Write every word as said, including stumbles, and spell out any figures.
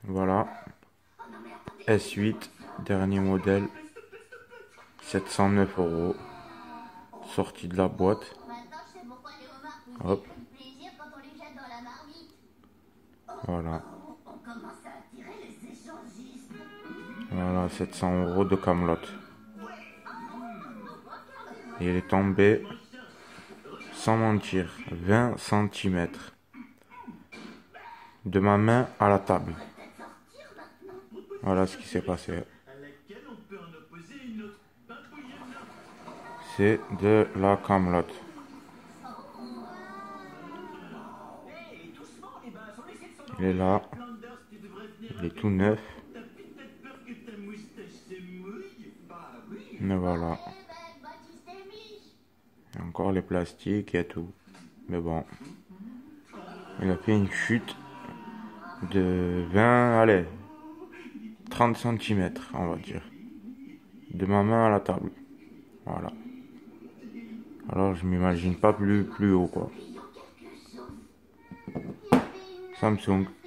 Voilà. S huit, dernier modèle. sept cent neuf euros. Sorti de la boîte. Hop. Voilà. Voilà, sept cents euros de Camelot. Et il est tombé, sans mentir, vingt centimètres de ma main à la table. Voilà ce qui s'est passé. C'est de la Camelot. Il est là. Il est tout neuf. Mais voilà. Il y a encore les plastiques et tout. Mais bon. Il a fait une chute de vingt, allez, trente centimètres, on va dire. De ma main à la table. Voilà. Alors je m'imagine pas plus, plus haut quoi. Samsung.